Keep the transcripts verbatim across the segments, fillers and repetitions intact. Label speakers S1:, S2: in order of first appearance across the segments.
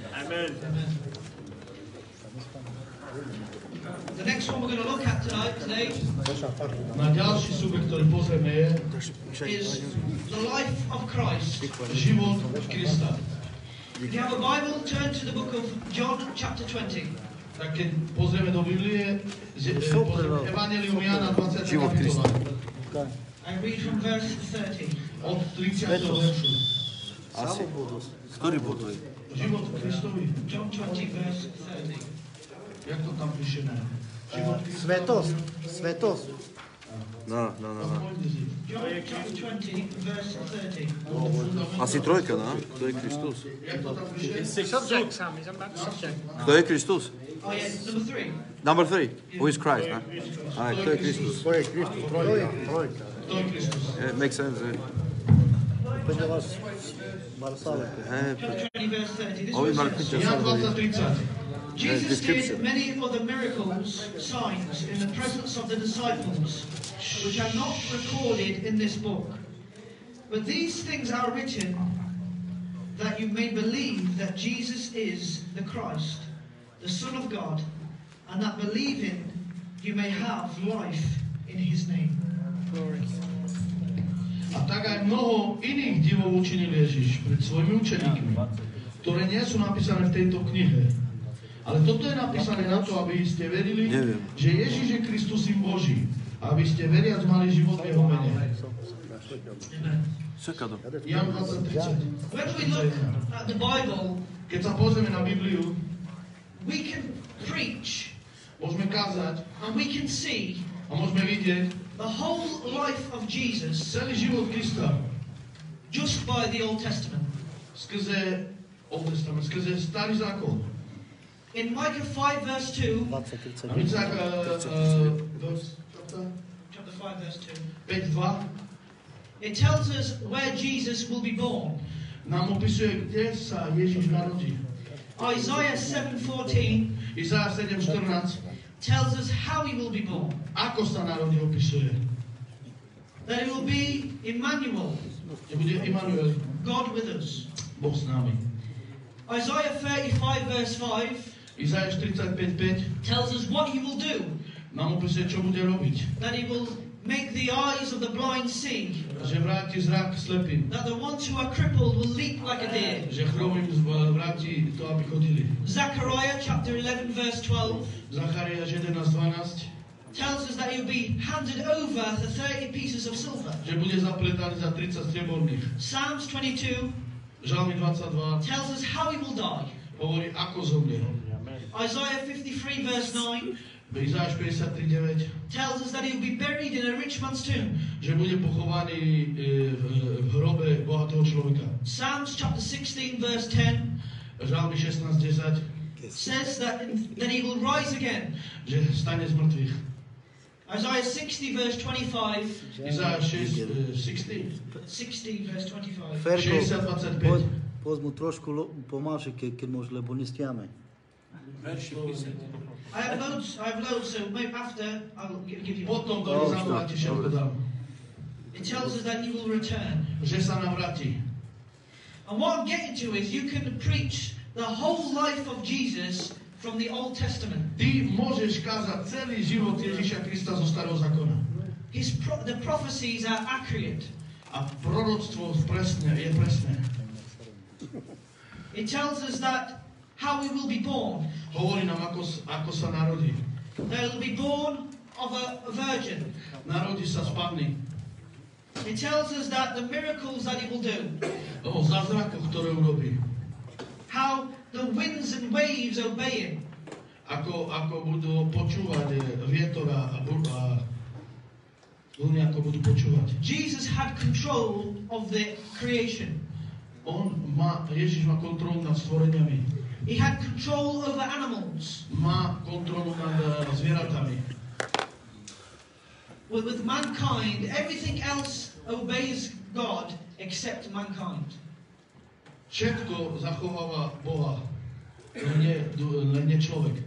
S1: Amen.
S2: Amen. The next one we're going to look at tonight, today,
S3: Na ďalší subjekt, ktorý pozrieme, je
S2: is the life of Christ.
S3: život Krista.
S2: If you have a Bible, turn to the book of John, chapter twenty.
S3: Tak keď pozrieme do Biblie, z- e, pozrieme Evangelium Jána dvadsiata kapitola.
S2: I read from verse thirty.
S3: Od tridsiateho veršu.
S4: Asi. Ktorý bod to je?
S3: Život Kristovi.
S2: John twenty, verse thirty.
S3: Jak to tam píšeme? Život Kristovi.
S5: Svetosť, svetosť.
S4: No, no, no, no.
S2: John chapter twenty, verse thirty.
S4: Asi trojka, no? Kto je Kristus?
S3: Jak to tam píše?
S1: Subject, Sam. He's on that subject.
S4: Kto je Kristus?
S2: Oh yes, number three.
S4: Number three. Who is Christ, no? Aj, kto je Kristus?
S5: To je Kristus, trojka, trojka.
S3: Kto je Kristus?
S4: Yeah, makes sense. Eh?
S5: Pende vás Marsale.
S4: Eh,
S2: twenty, verse thirty. This
S4: Ovi
S2: is
S4: mali
S2: what it
S4: piče
S2: says.
S3: Jan dvadsať tridsať.
S2: Jesus
S4: description.
S2: did many other miracles, signs, in the presence of the disciples, which are not recorded in this book. But these things are written that you may believe that Jesus is the Christ, the Son of God, and that believing you may have life in his name.
S3: A tak aj mnoho iných divov učinil Ježiš pred svojimi učeníkmi, ktoré nie sú napísané v tejto knihe. Ale toto je napísané na to, aby ste verili,
S4: Neviem.
S3: že Ježiš je Kristus, Syn Boží. A aby ste veriac mali život v jeho mene.
S4: Sekado.
S3: Jan dvadsať tridsať.
S2: When we look at the Bible,
S3: Keď sa pozrieme na Bibliu,
S2: we can preach
S3: môžeme kázať
S2: and we can see
S3: a môžeme vidieť
S2: the whole life of Jesus
S3: celý život Krista
S2: just by the Old Testament.
S3: skrze Old Testament, skrze Starý zákon.
S2: In Micah five verse two,
S5: dvadsať tridsať.
S3: A my sa
S2: chapter five verse two,
S3: päť dva
S2: it tells us where Jesus will be born.
S3: nám opisuje, kde sa Ježiš narodí.
S2: Isaiah seven fourteen
S3: Izajáš sedem štrnásť
S2: tells us how he will be born.
S3: ako sa narodí, opisuje.
S2: That it will be Emmanuel,
S3: Že bude Immanuel,
S2: God with us.
S3: Boh s nami.
S2: Isaiah thirty-five verse five
S3: Izajáš tridsaťpäť päť
S2: tells us what he will do.
S3: nám opisuje, čo bude robiť.
S2: That he will make the eyes of the blind see.
S3: Že vráti zrak slepým.
S2: That the ones who are crippled will leap like a deer.
S3: Že chromým vráti to, aby chodili.
S2: Zechariah chapter eleven verse twelve
S3: Zachariáš jedenásť dvanásť
S2: tells us that he will be handed over for thirty pieces of silver.
S3: že bude zapletaný za tridsať strieborných.
S2: Psalms twenty-two
S3: Žalmy dvadsaťdva
S2: tells us how he will die.
S3: hovorí, ako zomrie.
S2: Isaiah fifty-three verse nine
S3: Izajáš päťdesiattri deväť
S2: tells us that he will be buried in a rich man's tomb.
S3: že bude pochovaný e, v, v hrobe bohatého človeka.
S2: Psalms chapter sixteen verse ten
S3: Žalmy šestnásť desať
S2: says that, that he will rise again.
S3: že stane z mŕtvych.
S2: Isaiah sixty verse twenty-five
S3: Izajáš šesť, e, šestnásť
S2: sixty verse twenty-five
S5: Ferko,
S3: šesťdesiat dvadsaťpäť
S5: poď, poď mu trošku lo- pomalšie, ke, keď môže, lebo nestiame.
S2: I have loads, I have loads, so maybe after I'll give, give you one.
S3: Potom do nezaujímate všetko dám.
S2: It tells us that he will return.
S3: Že sa navráti.
S2: And what I'm getting to is you can preach the whole life of Jesus from the Old Testament.
S3: Ty môžeš kázať celý život Ježiša Krista zo Starého zákona.
S2: His pro- the prophecies are accurate.
S3: A proroctvo presne, je presné.
S2: It tells us that how he will be born.
S3: Hovorí nám, ako, ako sa narodí.
S2: That he will be born of a, a virgin.
S3: Narodí sa z panny.
S2: It tells us that the miracles that he will do.
S3: O zázrakoch, ktoré urobí.
S2: How the winds and waves obey him.
S3: Ako, ako budú počúvať vietor a, a vlny, ako budú počúvať.
S2: Jesus had control of the creation.
S3: On má, Ježiš má kontrolu nad stvoreniami.
S2: He had control over animals.
S3: Má kontrolu nad uh, zvieratami.
S2: With, with mankind, everything else obeys God except mankind.
S3: Všetko zachováva Boha, len nie, len nie človek.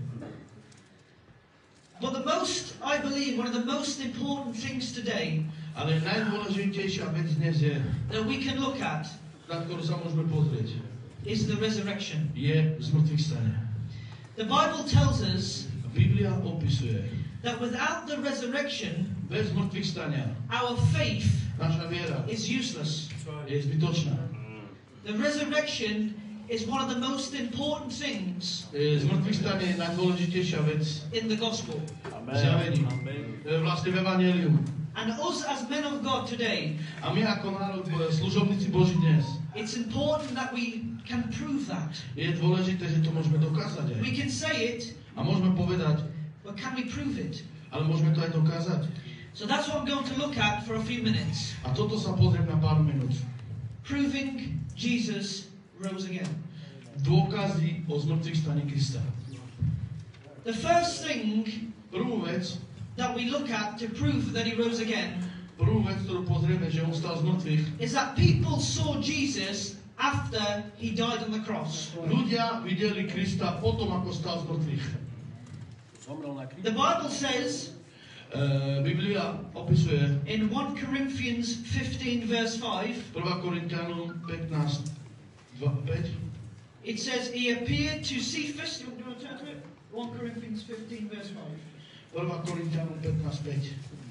S2: But the most, I believe, one of the most important things today
S3: Ale najdôležitejšia vec dnes je,
S2: that we can look at
S3: na ktorú sa môžeme pozrieť,
S2: is the resurrection.
S3: je zmrtvých stane.
S2: The Bible tells us
S3: Biblia opisuje,
S2: that without the resurrection,
S3: bez zmrtvých stania
S2: our faith
S3: naša viera
S2: is useless.
S3: je zbytočná.
S2: The resurrection is one of the most important things
S3: Zmrtvých stane je najdôležitejšia vec
S2: in the gospel.
S3: v zjavení. Vlastne v Evangeliu.
S2: And us as men of God today,
S3: A my ako národ, služobníci Boží dnes,
S2: it's important that we can prove that.
S3: je dôležité, že to môžeme dokázať aj.
S2: We can say it,
S3: A môžeme povedať,
S2: but can we prove it?
S3: ale môžeme to aj dokázať.
S2: So that's what I'm going to look at for a few minutes.
S3: A toto sa pozriem na pár minút.
S2: Proving Jesus rose again.
S3: Dôkazy o zmrtvých stane Krista.
S2: The first thing
S3: Prvú vec,
S2: that we look at to prove that he rose again
S3: prvú vec, ktorú pozrieme, že on stal z mŕtvych,
S2: is that people saw Jesus after he died on the cross.
S3: ľudia videli Krista potom, ako stal z mŕtvych.
S2: The Bible says
S3: Uh, Biblia opisuje
S2: in First Corinthians fifteen verse five,
S3: prvá Korinťanom pätnásť päť.
S2: it says he appeared to Cephas. Do you want to turn to it? First Corinthians fifteen verse five.
S3: prvá Korinťanom pätnásť päť.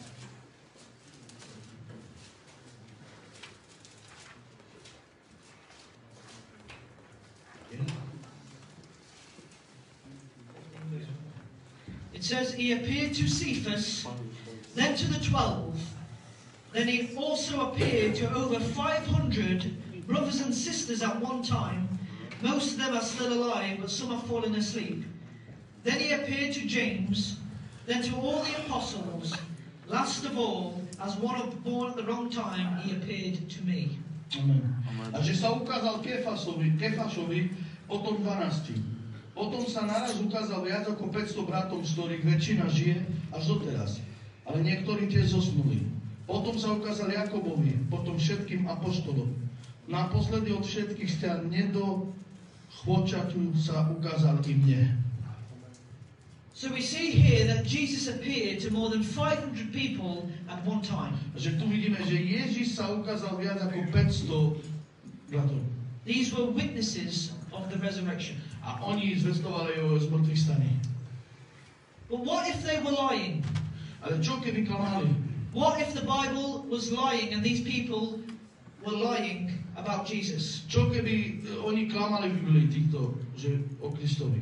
S2: It says he appeared to Cephas, then to the twelve. Then he also appeared to over five hundred brothers and sisters at one time. Most of them are still alive, but some have fallen asleep. Then he appeared to James, then to all the apostles. Last of all, as one born at the wrong time, he appeared to me.
S3: Amen. A že sa ukázal Kefasovi, Kefašovi, potom dvanásti. Potom sa naraz ukázal viac ako päťsto bratom, z ktorých väčšina žije až doteraz. Ale niektorí tiež zosnuli. Potom sa ukázal Jakobovi, potom všetkým apoštolom. Naposledy od všetkých stian nedochvočaťu sa ukázal i mne.
S2: So we see here that Jesus appeared to more than five hundred people at one time.
S3: Že tu vidíme, že Ježiš sa ukázal viac ako päťsto bratov.
S2: These were witnesses of the resurrection.
S3: A oni zvestovali o zmrtvých staní.
S2: But what if they were lying?
S3: Ale čo keby klamali?
S2: What if the Bible was lying and these people were lying about Jesus?
S3: Čo keby oni klamali v Biblii týchto, že o Kristovi?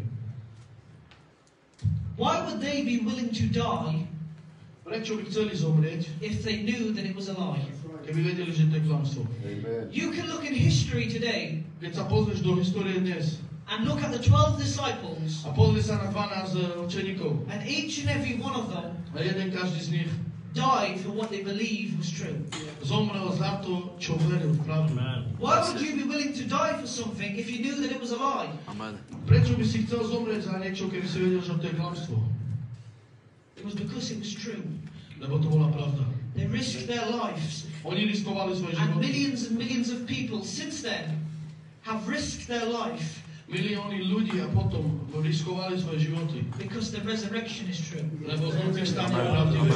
S2: Why would they be willing to die
S3: Prečo by chceli zomrieť,
S2: if they knew that it was a lie?
S3: keby vedeli, že to je klamstvo?
S2: You can look in history today
S3: Keď sa pozrieš do histórie dnes
S2: and look at the twelve disciples,
S3: a pozri sa na dvanásť učeníkov
S2: and each and every one of them
S3: a jeden každý z nich
S2: died for what they believed was true.
S3: zomrel za to, čo veril v pravdu.
S2: Why would you be willing to die for something if you knew that it was a lie?
S4: Amen.
S3: Prečo by si chcel zomrieť za niečo, keby si vedel, že to je klamstvo?
S2: It was because it was true.
S3: Lebo to bola pravda.
S2: They risked their lives.
S3: Oni riskovali svoje
S2: And
S3: životy.
S2: millions and millions of people since then have risked their life
S3: Milióny ľudí a potom riskovali svoje životy.
S2: because the resurrection is true.
S3: Lebo z mŕtvych stane pravdivé.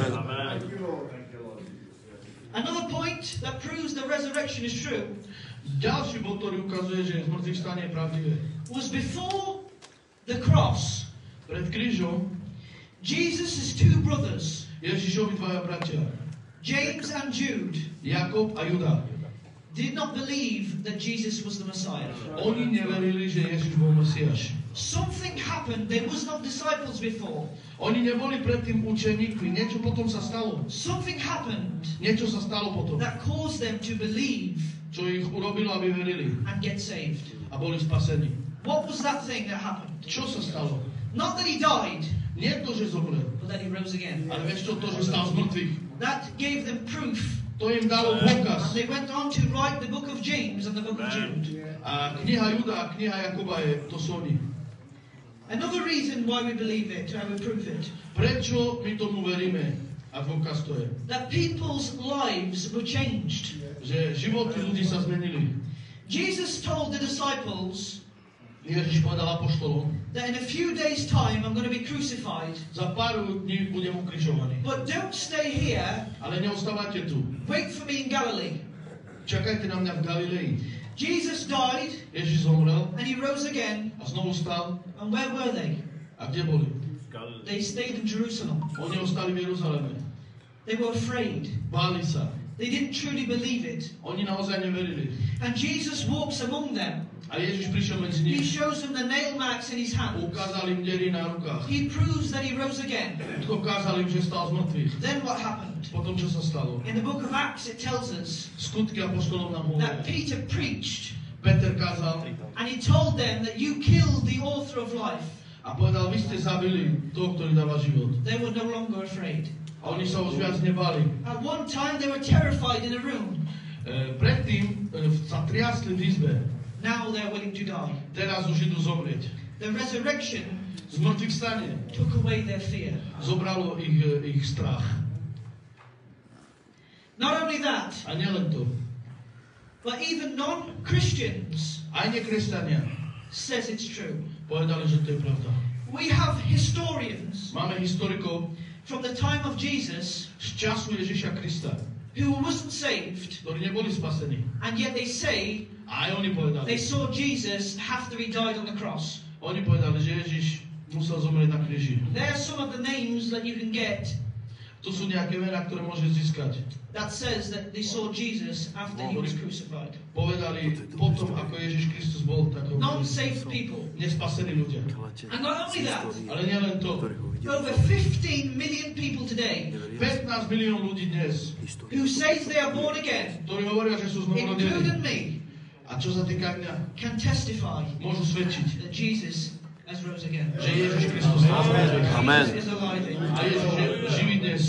S2: Another point that proves the resurrection is true
S3: Ďalší bod, ktorý ukazuje, že z mŕtvych stane pravdivé.
S2: was before the cross.
S3: Pred krížom
S2: Jesus' two brothers,
S3: Ježišovi dvaja bratia,
S2: James and Jude,
S3: Jakob a Juda,
S2: did not believe that Jesus was the Messiah.
S3: oni neverili, že Ježiš bol Mesiáš.
S2: Something happened. They was not disciples before.
S3: Oni neboli predtým učeníkmi, niečo potom sa stalo.
S2: Something happened
S3: Niečo sa stalo potom,
S2: that caused them to believe
S3: čo ich urobilo, aby verili
S2: and get saved.
S3: a boli spasení.
S2: What was that thing that happened?
S3: Čo sa stalo?
S2: Not that he died,
S3: Nie to, že zomrel,
S2: but that he rose again.
S3: ale vieš čo, to, že stal z mŕtvych.
S2: That gave them proof.
S3: To im dalo
S2: And
S3: dôkaz.
S2: they went on to write the book of James and the book of Jude.
S3: A kniha Juda a kniha Jakoba je, to sú oni.
S2: Another reason why we believe it, and we prove it,
S3: Prečo my tomu veríme? A dôkaz to je,
S2: that people's lives were changed.
S3: že životy ľudí sa zmenili.
S2: Jesus told the disciples
S3: Ježiš povedal apoštolom,
S2: that in a few days' time I'm going to be crucified.
S3: za pár dní budem ukrižovaný.
S2: But don't stay here.
S3: Ale neostávajte tu.
S2: Wait for me in Galilee.
S3: Čakajte na mňa v Galilei.
S2: Jesus died
S3: Ježiš zomrel
S2: and he rose again.
S3: a znovu stal.
S2: And where were they?
S3: A kde boli?
S2: They stayed in Jerusalem.
S3: Oni ostali v Jeruzaleme.
S2: They were afraid.
S3: Báli sa.
S2: They didn't truly believe it.
S3: Oni naozaj neverili.
S2: And Jesus walks among them.
S3: A Ježiš prišiel medzi
S2: He
S3: nich.
S2: shows them the nail marks in his hands.
S3: Ukázal im diery na rukách.
S2: He proves that he rose again.
S3: Ukázal im, že stal z mŕtvych.
S2: Then what happened?
S3: Potom čo sa stalo?
S2: In the book of Acts it tells us
S3: Skutky apoštolov nám
S2: that
S3: hovoria.
S2: Peter preached
S3: Peter kázal
S2: and he told them that you killed the author of life.
S3: a povedal, vy ste zabili toho, ktorý dáva život.
S2: They were no longer afraid.
S3: A oni sa už viac nebali.
S2: At one time they were terrified in a room.
S3: E, predtým e, sa triasli v izbe.
S2: Now they're willing to die.
S3: Teraz už idú zomrieť.
S2: The resurrection
S3: Z mŕtvych stane.
S2: took away their fear.
S3: Zobralo ich, e, ich strach.
S2: Not only that,
S3: A nielen to.
S2: but even non-Christians
S3: Aj nekresťania
S2: says it's true.
S3: povedali, že to je pravda.
S2: We have historians
S3: Máme historikov
S2: from the time of Jesus
S3: z času Ježiša Krista,
S2: who wasn't saved,
S3: ktorí neboli spasení.
S2: and yet they say
S3: A aj oni povedali.
S2: they saw Jesus after he died on the cross.
S3: Oni povedali, že Ježiš musel zomrieť na kríži.
S2: There are some of the names that you can get
S3: Tu sú nejaké mená, ktoré môžeš získať.
S2: that says that they saw Jesus after he was crucified.
S3: Povedali potom, ako Ježiš Kristus bol, tak ho
S2: Non-saved people.
S3: nespasení ľudia.
S2: And not only that,
S3: Ale nielen to.
S2: over fifteen million people today
S3: pätnásť milión ľudí dnes,
S2: who says they are born again,
S3: ktorí hovoria, že sú znovurodení.
S2: including me,
S3: A čo sa týka mňa,
S2: can testify
S3: môžu svedčiť,
S2: that Jesus has rose again.
S3: že Ježiš Kristus je
S4: Amen.
S2: Jesus is alive.
S3: a Ježiš je živý dnes.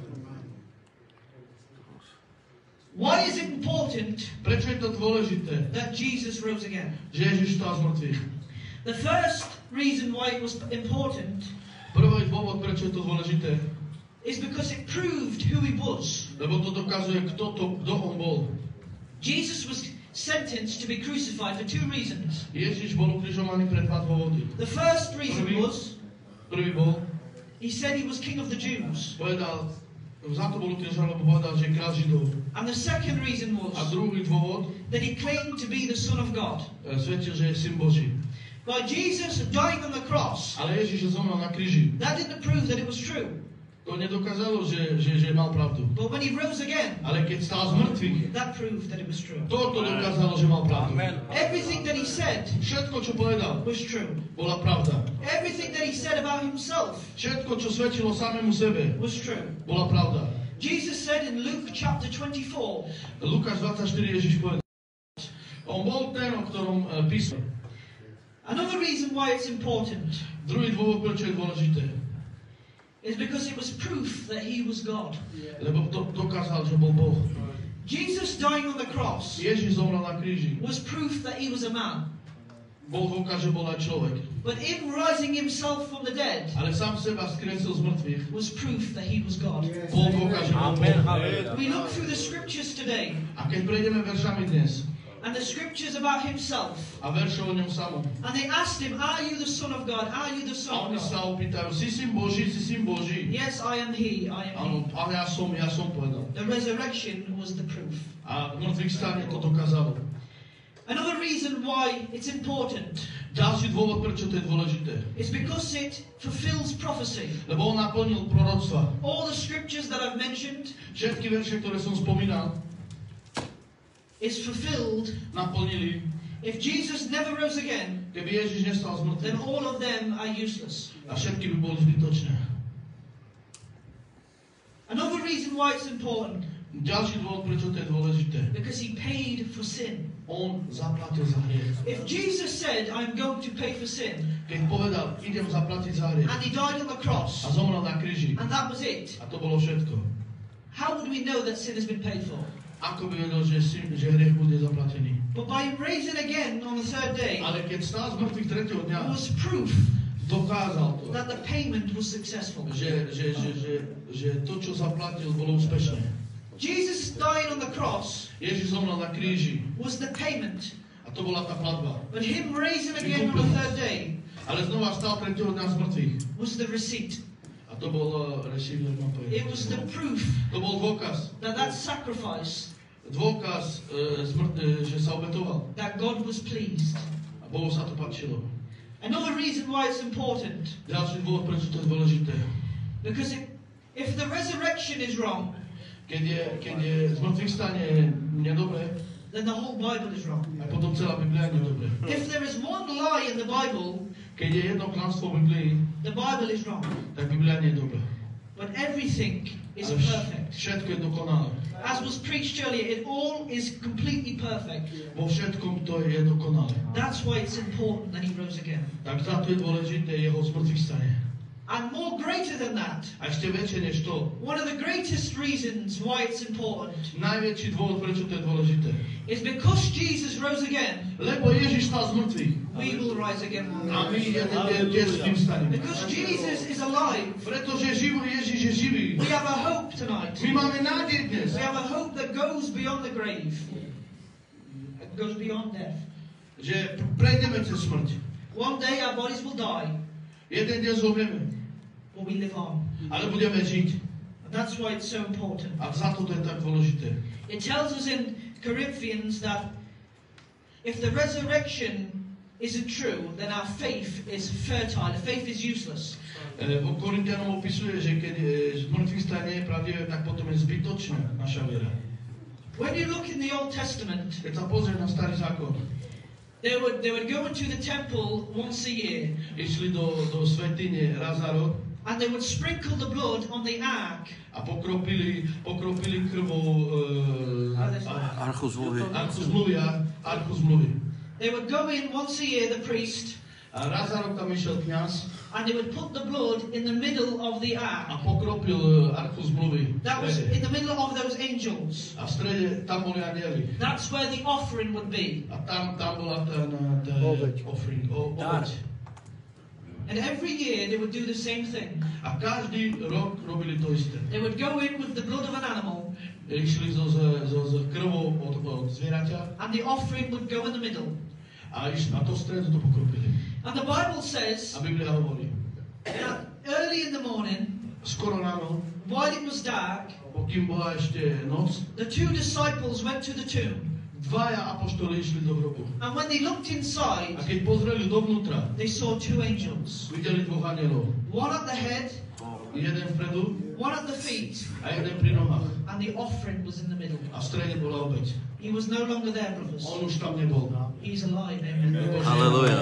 S2: Why is it important
S3: Prečo je to dôležité,
S2: that Jesus rose again?
S3: že Ježiš stal z mŕtvych?
S2: The first reason why it was important
S3: Prvý dôvod, prečo je to dôležité,
S2: is because it proved who he was.
S3: lebo to dokazuje, kto, to, kto on bol.
S2: Jesus was sentenced to be crucified for two reasons.
S3: Ježiš bol ukrižovaný pre dva dôvody.
S2: The first reason
S3: Prvý,
S2: was
S3: prvý bol,
S2: he said he was king of the Jews.
S3: povedal, za to bol ukrižovaný, lebo povedal, že je kráľ Židov.
S2: And the second reason
S3: A
S2: was
S3: druhý dôvod,
S2: that he claimed to be the Son of God.
S3: e, svedčil, že je syn Boží.
S2: By Jesus dying on the cross,
S3: Ale Ježiš zomrel na kríži.
S2: that didn't prove that it was true.
S3: To nedokázalo, že, že, že mal pravdu.
S2: But when he rose again,
S3: Ale keď stál z mŕtvych,
S2: that proved that it was true.
S3: toto dokázalo, že mal pravdu.
S2: Everything that he said
S3: Všetko, čo povedal,
S2: was true.
S3: bola pravda.
S2: Everything that he said about himself
S3: Všetko, čo svedčilo samému sebe,
S2: was true.
S3: bola pravda.
S2: Jesus said in Luke chapter twenty-four,
S3: Lukáš dvadsaťštyri Ježiš povedal. On bol ten, o ktorom e, písal.
S2: another reason why it's important
S3: Druhý dôvod, prečo je dôležité,
S2: is because it was proof that he was God.
S3: lebo to dokázal, že bol Boh.
S2: Jesus dying on the cross
S3: Ježiš zomrel na kríži.
S2: was proof that he was a man.
S3: Bol dôkaz, že bol aj človek.
S2: But him rising himself from the dead
S3: Ale sám seba skresil z mŕtvych.
S2: was proof that he was God.
S3: Bol dôkaz, že bol Boh.
S2: We look through the scriptures today,
S3: A keď prejdeme veršami dnes,
S2: and the scriptures about himself,
S3: a verše o ňom samom,
S2: and they asked him, are you the Son of God? Are you the
S3: a
S2: Son
S3: oni
S2: of God?
S3: sa opýtajú, si syn Boží, si syn Boží.
S2: Yes, I am he, I am
S3: Áno,
S2: he.
S3: ale ja som, ja som povedal.
S2: The resurrection was the proof.
S3: A v mŕtvych stane to dokázalo.
S2: Another reason why it's important
S3: Ďalší dôvod, prečo to je dôležité.
S2: is because it fulfills prophecy.
S3: Lebo on naplnil proroctva.
S2: All the scriptures that I've mentioned
S3: Všetky verše, ktoré som spomínal,
S2: is fulfilled.
S3: naplnili.
S2: If Jesus never rose again,
S3: Keby Ježiš nestal z
S2: then
S3: mŕtvych,
S2: all of them are useless.
S3: a všetky by boli zbytočné.
S2: Another reason why it's important,
S3: Ďalší dôvod, prečo to je dôležité.
S2: because he paid for sin.
S3: On zaplatil za hriech.
S2: If Jesus said, I'm going to pay for sin,
S3: Keď povedal, idem zaplatiť za hriech,
S2: and he died on the cross,
S3: a zomrel na kríži,
S2: and that was it,
S3: a to bolo všetko.
S2: how would we know that sin has been paid for?
S3: Ako by vedel, že, si, že hriech bude zaplatený?
S2: But by raising again on the third day,
S3: Ale keď stál z mŕtvych tretieho
S2: it
S3: dňa,
S2: was proof
S3: dokázal to,
S2: that the payment was successful.
S3: že, že, že, že, že to, čo zaplatil, bolo úspešné.
S2: Jesus dying on the cross
S3: Ježiš zomrel na kríži
S2: was the payment,
S3: a to bola tá platba.
S2: but him raising again on the third day
S3: Ale znova stal tretieho dňa z mŕtvych.
S2: was the receipt.
S3: A to bol uh, receiver, mám povedať.
S2: It was the proof
S3: To bol dôkaz,
S2: that that sacrifice
S3: dôkaz, e, smrt, e, že sa obetoval.
S2: That God was pleased.
S3: A Bohu sa to páčilo.
S2: Another reason why it's important.
S3: Ďalší dôvod, prečo to je dôležité.
S2: Because it, if the resurrection is wrong,
S3: Keď je, keď je zmrtvých stane nedobré,
S2: then the whole Bible is wrong.
S3: a potom celá Biblia je nedobré.
S2: If there is one lie in the Bible,
S3: Keď je jedno klamstvo v Biblii,
S2: the Bible is wrong.
S3: tak Biblia nie je dobrá.
S2: But everything is
S3: Ale vš-
S2: perfect.
S3: všetko je dokonalé.
S2: As was preached earlier, it all is completely perfect.
S3: Vo všetkom to je dokonalé.
S2: That's why it's important that he rose again.
S3: Tak za to je dôležité jeho zmrtvých stane.
S2: And more greater than that,
S3: A ešte väčšie než to,
S2: one of the greatest reasons why it's important
S3: najväčší dôvod, prečo to je dôležité.
S2: is because Jesus rose again,
S3: Lebo Ježiš stal z mŕtvych.
S2: we will rise again one
S3: A
S2: day.
S3: my jeden deň tiež s ním staneme.
S2: Because Jesus is alive,
S3: Pretože živý Ježiš je živý.
S2: we have a hope tonight.
S3: My máme nádej dnes.
S2: We have a hope that goes beyond the grave, that goes beyond death.
S3: Že prejdeme cez smrť.
S2: One day our bodies will die,
S3: Jeden deň zomrieme.
S2: but we live on.
S3: Ale budeme žiť.
S2: And that's why it's so important.
S3: A za to to je tak dôležité.
S2: It tells us in Corinthians that if the resurrection isn't true, then our faith is fertile. Faith is useless.
S3: E, v Korintianom opisuje, že keď e, zmrtvých stane je pravdivé, tak potom je zbytočná naša viera.
S2: When you look in the Old Testament,
S3: Keď sa pozrie na starý zákon,
S2: they would, they would go into the temple once a year,
S3: išli do, do svätyne raz za rok
S2: and they would sprinkle the blood on the ark.
S3: a pokropili, pokropili krvou e, a-
S4: Archu zmluvy.
S3: archu zmluvy, a- archu zmluvy.
S2: They would go in once a year, the priest,
S3: A raz za rok tam išiel kňaz
S2: and they would put the blood in the middle of the
S3: a
S2: ark.
S3: pokropil e, archu zmluvy.
S2: That was
S3: v strede.
S2: in the middle of those angels.
S3: A v strede tam boli anjeli.
S2: That's where the offering would be.
S3: A tam, tam bola ten, ten
S5: Obeť.
S3: offering, o, obeť.
S2: And every year they would do the same thing.
S3: A každý rok robili to isté.
S2: They would go in with the blood of an animal,
S3: Išli so, so, so, so krvou od, od zvieraťa
S2: and the offering would go in the middle.
S3: a, iš, a to v stredu to pokropili.
S2: And the Bible says
S3: A Biblia hovorí,
S2: that early in the morning,
S3: skoro ráno,
S2: while it was dark,
S3: pokým bola ešte noc,
S2: the two disciples went to the tomb.
S3: dvaja apoštoli išli do hrobu.
S2: And when they looked inside,
S3: A keď pozreli dovnútra,
S2: they saw two angels.
S3: videli dvoch anielov.
S2: One at the head,
S3: Jeden vpredu
S2: one at the feet,
S3: a jeden pri nohách.
S2: and the offering was in the middle.
S3: A v strede bola obeť.
S2: He was no longer there, brothers.
S3: On už tam nebol.
S2: He's alive, amen.
S4: Halleluja.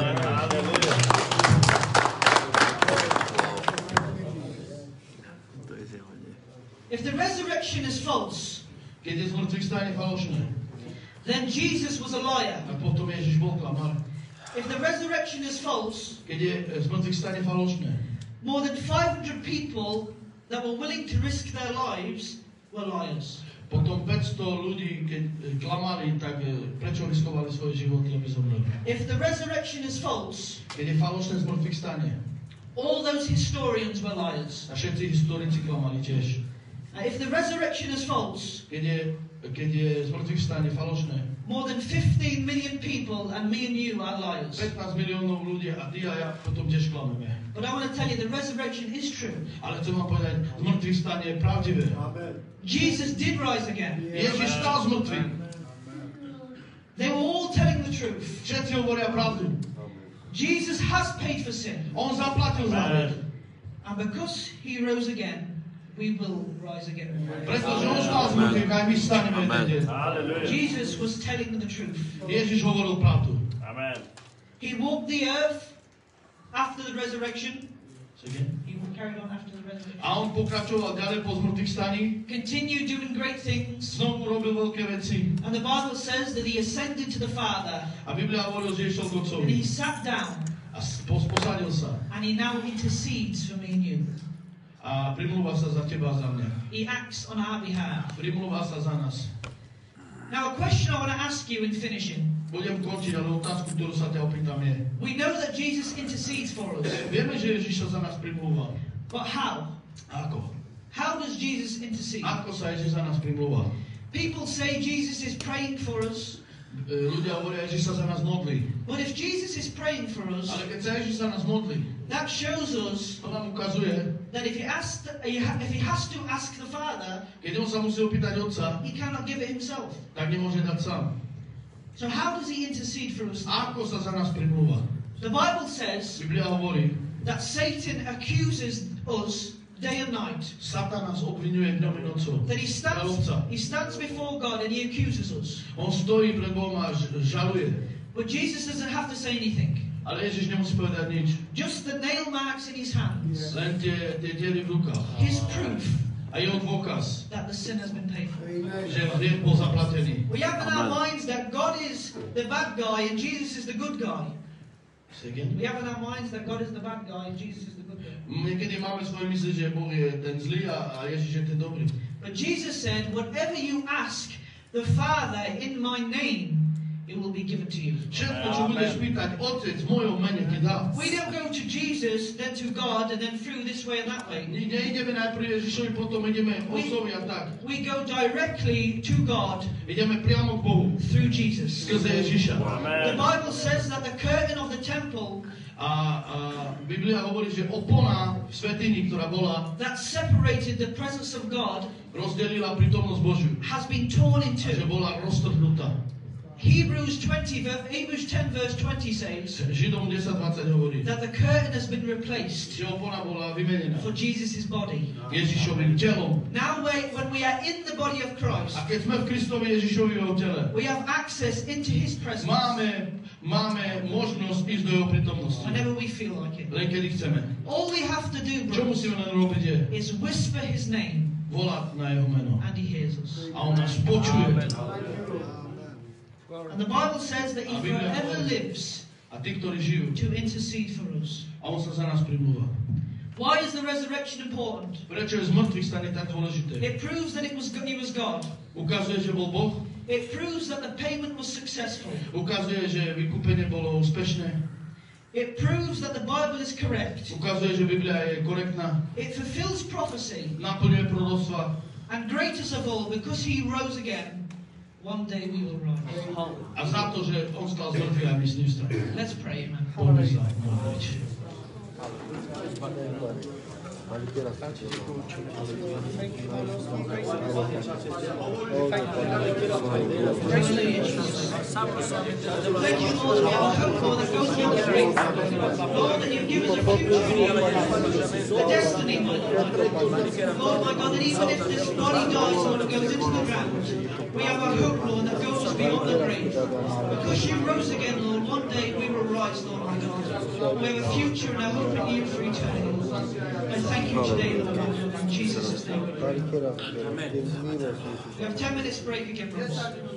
S4: To je zjavenie.
S2: If the resurrection is false,
S3: Keď je z mŕtvych stane falošné,
S2: then Jesus was a liar.
S3: tak potom Ježiš bol klamár.
S2: If the resurrection is false,
S3: Keď je z mŕtvych stane falošné,
S2: more than five hundred people that were willing to risk their lives were liars.
S3: potom päťsto ľudí, keď e, klamali, tak e, prečo riskovali svoje životy, aby zomreli?
S2: If the resurrection is false,
S3: Keď je falošné z mŕtvych stane,
S2: all those historians were liars.
S3: a všetci historici klamali tiež.
S2: Uh, if the resurrection is false,
S3: Keď je, keď je z mŕtvych stane falošné,
S2: more than fifteen million people, and me and you, are liars.
S3: pätnásť miliónov ľudí a ty a ja potom tiež klameme.
S2: But I want to tell you, the resurrection is true.
S3: Ale chcem vám povedať, z mŕtvych stane je pravdivé.
S2: Jesus did rise again.
S3: Ježiš stal z mŕtvych.
S2: They were all telling the truth.
S3: Všetci hovoria pravdu.
S2: Jesus has paid for sin.
S3: On zaplatil za hriech.
S2: And because he rose again, we will rise again.
S3: Pretože on stal z mŕtvych, aj my staneme jeden deň.
S2: Jesus was telling the truth.
S3: Ježiš hovoril pravdu.
S6: Amen.
S2: He walked the earth after the resurrection.
S3: Sige.
S2: He carried on after the resurrection.
S3: A on pokračoval ďalej po zmrtvých staní.
S2: Continued doing great things.
S3: Znovu robil veľké veci.
S2: And the Bible says that he ascended to the Father
S3: A Biblia hovorí, že išiel k
S2: and
S3: Otcovi.
S2: he sat down
S3: A pos- posadil sa.
S2: and he now intercedes for me and you.
S3: A primlúva sa za teba a za mňa.
S2: He acts on our behalf.
S3: Primlúva sa za nás.
S2: Now a question I want to ask you in finishing.
S3: Budem končiť, ale otázku, ktorú sa ťa opýtam je.
S2: We know that Jesus intercedes for us.
S3: Vieme, že Ježiš sa za nás primlúval.
S2: But how?
S3: Ako?
S2: How does Jesus intercede?
S3: Ako sa Ježiš za nás primlúval?
S2: People say Jesus is praying for us.
S3: ľudia hovoria, Ježiš sa za nás modlí.
S2: But if Jesus is praying for us,
S3: Ale keď sa Ježiš za nás modlí,
S2: that shows us
S3: to nám ukazuje,
S2: that if he, asks, if he has to ask the Father,
S3: keď on sa musí opýtať Otca,
S2: he cannot give it himself.
S3: tak nemôže dať sám.
S2: So how does he intercede for us?
S3: A ako sa za nás primlúva?
S2: The Bible says
S3: Biblia hovorí,
S2: that Satan accuses us day and night.
S3: Satan nás obvinuje dňom i nocou.
S2: That he stands, he stands before God and he accuses us.
S3: On stojí pred Bohom a žaluje.
S2: But Jesus doesn't have to say anything.
S3: Ale Ježiš nemusí povedať nič.
S2: Just the nail marks in his hands.
S3: Len tie, tie diery v rukách.
S2: His proof
S3: A jeho dôkaz,
S2: that the sin has been paid for.
S3: že hriech bol zaplatený.
S2: We have in our minds that God is the bad guy and Jesus is the good guy. We have in our minds that God is the bad guy and Jesus is the good guy.
S3: Niekedy máme svoje mysli, že Boh je ten zlý a, a Ježiš je ten dobrý.
S2: But Jesus said, whatever you ask the Father in my name, it will be given to you.
S3: Všetko, čo budeš pýtať, Otec v mojom mene ti dá.
S2: We don't go to Jesus, then to God, and then through this way and that way.
S3: Neideme najprv Ježišovi, potom ideme Otcovi a tak.
S2: We go directly to God
S3: Ideme priamo k Bohu.
S2: through Jesus.
S3: Skrze Ježiša.
S2: The Bible says that the curtain of the temple
S3: A, a Biblia hovorí, že opona v svätyni, ktorá bola,
S2: that separated the presence of God
S3: rozdelila prítomnosť Božiu.
S2: has been torn in
S3: A že
S2: two.
S3: bola roztrhnutá.
S2: Hebrews twenty, Hebrews ten verse twenty says
S3: Židom desať dvadsať hovorí,
S2: that the curtain has been replaced
S3: že opona bola vymenená
S2: for Jesus' body.
S3: Ježišovým telom.
S2: Now we- when we are in the body of Christ,
S3: A keď sme v Kristovi Ježišového tele,
S2: we have access into His presence
S3: máme, máme možnosť ísť do jeho prítomnosti.
S2: whenever we feel like it.
S3: Len kedy chceme.
S2: All we have to do,
S3: Čo
S2: brothers,
S3: musíme len robiť je
S2: is whisper His name
S3: volať na jeho meno.
S2: and He hears us.
S3: A on nás počuje.
S2: And the Bible says that He forever lives
S3: A tí, ktorí žijú,
S2: to intercede for us.
S3: a on sa za nás primlúva.
S2: Why is the resurrection important?
S3: Prečo je z mŕtvych stane tak dôležité?
S2: It proves that it was He was God.
S3: Ukazuje, že bol Boh.
S2: It proves that the payment was successful.
S3: Ukazuje, že vykúpenie bolo úspešné.
S2: It proves that the Bible is correct.
S3: Ukazuje, že Biblia je korektná.
S2: It fulfills prophecy.
S3: Naplňuje proroctva.
S2: And greatest of all, because He rose again, one day we will rise.
S3: A za to, že on stal z mŕtvych a my s ním vstali.
S2: Let's pray, amen.
S3: Poďme sa modliť.
S2: Thank you, Lord, we have a hope for that goes beyond faith. Lord, that you've given us a future, a destiny, my Lord. Lord, my God, that even if this body dies, Lord, it goes into the ground, we have a hope, Lord, that goes beyond the grave. Because you rose again, Lord, one day we will rise, Lord, my God. We have a future and a hope in you for eternity, Lord. I thank you today, Lord, in Jesus' name we pray. We have ten minutes break again, brothers.